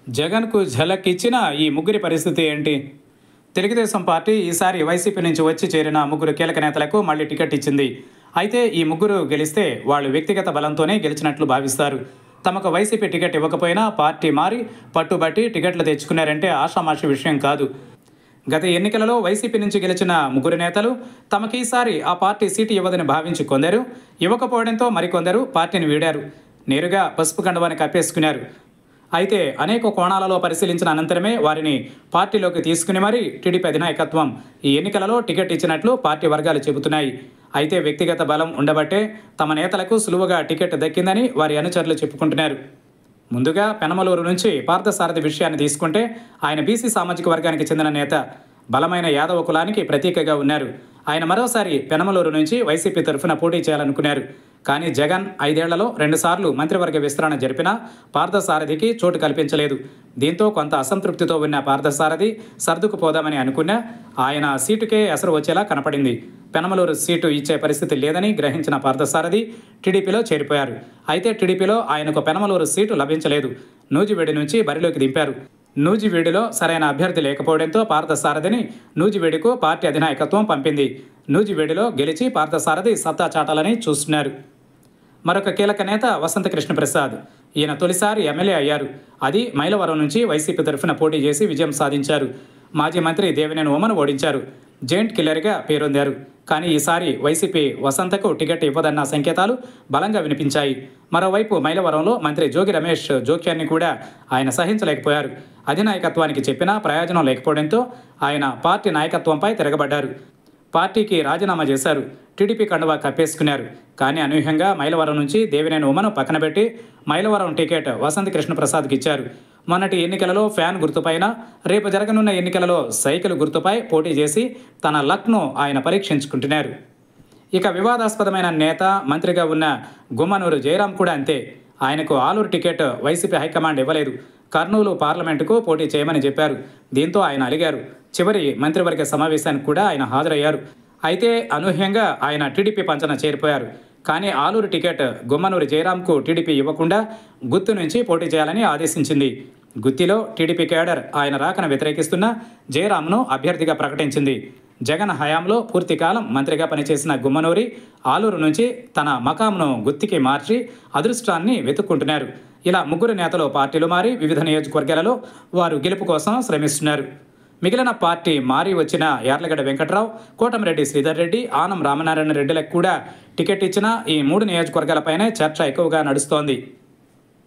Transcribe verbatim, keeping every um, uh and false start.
జగన్కు ఝలక్ ఇచ్చిన ఈ ముగ్గురి పరిస్థితి ఏంటి? తెలుగుదేశం పార్టీ ఈసారి వైసీపీ నుంచి వచ్చి చేరిన ముగ్గురు కీలక నేతలకు మళ్ళీ టికెట్ ఇచ్చింది. అయితే ఈ ముగ్గురు గెలిస్తే వాళ్ళు వ్యక్తిగత బలంతోనే గెలిచినట్లు భావిస్తారు. తమకు వైసీపీ టికెట్ ఇవ్వకపోయినా పార్టీ మారి పట్టుబట్టి టికెట్లు తెచ్చుకున్నారంటే ఆషామాషి విషయం కాదు. గత ఎన్నికలలో వైసీపీ నుంచి గెలిచిన ముగ్గురు నేతలు తమకు ఈసారి ఆ పార్టీ సీటు ఇవ్వదని భావించి కొందరు, ఇవ్వకపోవడంతో మరికొందరు పార్టీని వీడారు. నేరుగా పసుపు కండువాని కప్పేసుకున్నారు. అయితే అనేక కోణాలలో పరిశీలించిన అనంతరమే వారిని పార్టీలోకి తీసుకుని మరీ టీడీపీ అధినాయకత్వం ఈ ఎన్నికలలో టికెట్ ఇచ్చినట్లు పార్టీ వర్గాలు చెబుతున్నాయి. అయితే వ్యక్తిగత బలం ఉండబట్టే తమ నేతలకు సులువుగా టికెట్ దక్కిందని వారి అనుచరులు చెప్పుకుంటున్నారు. ముందుగా పెనమలూరు నుంచి పార్థసారథి విషయాన్ని తీసుకుంటే ఆయన బీసీ సామాజిక వర్గానికి చెందిన నేత, బలమైన యాదవ కులానికి ప్రతీకగా ఉన్నారు. ఆయన మరోసారి పెనమలూరు నుంచి వైసీపీ తరఫున పోటీ చేయాలనుకున్నారు. కానీ జగన్ ఐదేళ్లలో రెండుసార్లు మంత్రివర్గ విస్తరణ జరిపినా పార్థసారథికి చోటు కల్పించలేదు. దీంతో కొంత అసంతృప్తితో ఉన్న పార్థసారథి సర్దుకుపోదామని అనుకున్నా ఆయన సీటుకే ఎసరు వచ్చేలా కనపడింది. పెనమలూరు సీటు ఇచ్చే పరిస్థితి లేదని గ్రహించిన పార్థసారథి టీడీపీలో చేరిపోయారు. అయితే టీడీపీలో ఆయనకు పెనమలూరు సీటు లభించలేదు. నూజివేడి నుంచి బరిలోకి దింపారు. నూజివీడులో సరైన అభ్యర్థి లేకపోవడంతో పార్థసారథిని నూజివీడుకు పార్టీ అధినాయకత్వం పంపింది. నూజివీడులో గెలిచి పార్థసారథి సత్తా చాటాలని చూస్తున్నారు. మరొక కీలక నేత వసంత కృష్ణప్రసాద్. ఈయన తొలిసారి ఎమ్మెల్యే అయ్యారు. అది మైలవరం నుంచి వైసీపీ తరఫున పోటీ చేసి విజయం సాధించారు. మాజీ మంత్రి దేవినేని ఉమను ఓడించారు. జైంట్ కిల్లర్గా పేరొందారు. కానీ ఈసారి వైసీపీ వసంతకు టికెట్ ఇవ్వదన్న సంకేతాలు బలంగా వినిపించాయి. మరోవైపు మైలవరంలో మంత్రి జోగి రమేష్ జోక్యాన్ని కూడా ఆయన సహించలేకపోయారు. అధినాయకత్వానికి చెప్పినా ప్రయోజనం లేకపోవడంతో ఆయన పార్టీ నాయకత్వంపై తిరగబడ్డారు. పార్టీకి రాజీనామా చేశారు. టీడీపీ కండువా కప్పేసుకున్నారు. కానీ అనూహ్యంగా మైలవరం నుంచి దేవినేని ఉమను పక్కన పెట్టి మైలవరం టికెట్ వసంత కృష్ణప్రసాద్కి ఇచ్చారు. మొన్నటి ఎన్నికలలో ఫ్యాన్ గుర్తుపైన, రేపు జరగనున్న ఎన్నికలలో సైకిల్ గుర్తుపై పోటీ చేసి తన లక్ను ఆయన పరీక్షించుకుంటున్నారు. ఇక వివాదాస్పదమైన నేత, మంత్రిగా ఉన్న గుమ్మనూరు జయరాం కూడా అంతే. ఆయనకు ఆలూరు టికెట్ వైసీపీ హైకమాండ్ ఇవ్వలేదు. కర్నూలు పార్లమెంటుకు పోటీ చేయమని చెప్పారు. దీంతో ఆయన అలిగారు. చివరి మంత్రివర్గ సమావేశానికి కూడా ఆయన హాజరయ్యారు. అయితే అనూహ్యంగా ఆయన టీడీపీ పంచన చేరిపోయారు. కానీ ఆలూరు టికెట్ గుమ్మనూరు జయరాంకు టీడీపీ ఇవ్వకుండా గుత్తు నుంచి పోటీ చేయాలని ఆదేశించింది. గుత్తిలో టీడీపీ కేడర్ ఆయన రాకను వ్యతిరేకిస్తున్న జయరాంను అభ్యర్థిగా ప్రకటించింది. జగన్ హయాంలో పూర్తికాలం మంత్రిగా పనిచేసిన గుమ్మనూరి ఆలూరు నుంచి తన మకాంను గుత్తికి మార్చి అదృష్టాన్ని వెతుక్కుంటున్నారు. ఇలా ముగ్గురు నేతలు పార్టీలు మారి వివిధ నియోజకవర్గాలలో వారు గెలుపు కోసం శ్రమిస్తున్నారు. మిగిలిన పార్టీ మారి వచ్చిన యార్లగడ్డ వెంకట్రావు, కోటమిరెడ్డి శ్రీధర్ రెడ్డి, ఆనం రామనారాయణ రెడ్డిలకు కూడా టికెట్ ఇచ్చిన ఈ మూడు నియోజకవర్గాలపైనే చర్చ ఎక్కువగా నడుస్తోంది.